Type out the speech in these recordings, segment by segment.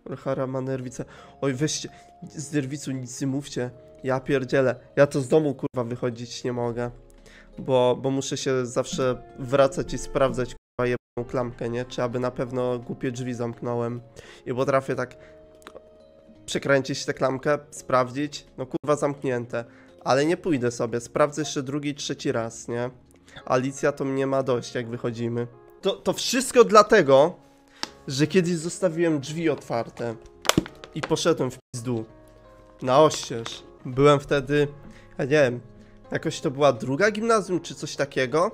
Rochara ma nerwicę. Oj, weźcie, z nerwicu nic nie mówcie. Ja pierdzielę. Ja to z domu, kurwa, wychodzić nie mogę. Bo muszę się zawsze wracać i sprawdzać, kurwa, jebaną klamkę, nie? Czy aby na pewno głupie drzwi zamknąłem. I potrafię tak przekręcić tę klamkę, sprawdzić. No, kurwa, zamknięte. Ale nie pójdę sobie, sprawdzę jeszcze drugi, trzeci raz, nie? Alicja to mnie ma dość, jak wychodzimy. To wszystko dlatego, że kiedyś zostawiłem drzwi otwarte i poszedłem w pizdu. Na oścież. Byłem wtedy, ja nie wiem, jakoś to była druga gimnazjum, czy coś takiego.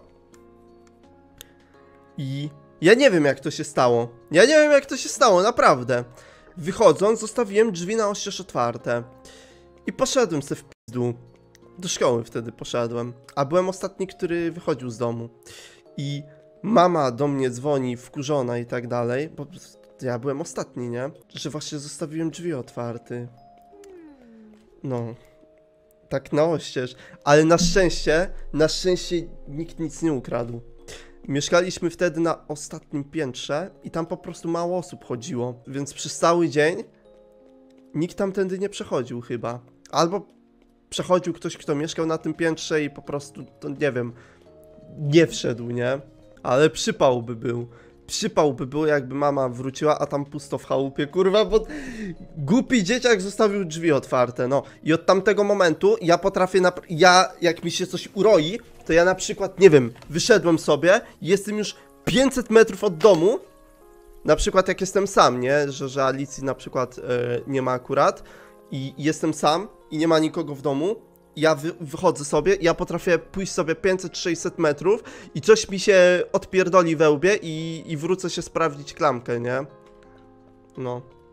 I ja nie wiem, jak to się stało. Ja nie wiem, jak to się stało, naprawdę. Wychodząc, zostawiłem drzwi na oścież otwarte. I poszedłem sobie w pizdu. Do szkoły wtedy poszedłem. A byłem ostatni, który wychodził z domu. I mama do mnie dzwoni, wkurzona i tak dalej, bo ja byłem ostatni, nie? Że właśnie zostawiłem drzwi otwarte. No. Tak na oścież. Ale na szczęście nikt nic nie ukradł. Mieszkaliśmy wtedy na ostatnim piętrze i tam po prostu mało osób chodziło. Więc przez cały dzień nikt tamtędy nie przechodził chyba. Albo przechodził ktoś, kto mieszkał na tym piętrze i po prostu, to nie wiem, nie wszedł, nie? Ale przypał by był. Przypał by był, jakby mama wróciła, a tam pusto w chałupie, kurwa, bo głupi dzieciak zostawił drzwi otwarte, no. I od tamtego momentu ja potrafię, jak mi się coś uroi, to ja na przykład, nie wiem, wyszedłem sobie, jestem już 500 metrów od domu, na przykład jak jestem sam, nie? Że Alicji na przykład nie ma akurat i jestem sam i nie ma nikogo w domu, ja wychodzę sobie, ja potrafię pójść sobie 500-600 metrów i coś mi się odpierdoli we łbie i wrócę się sprawdzić klamkę, nie? No.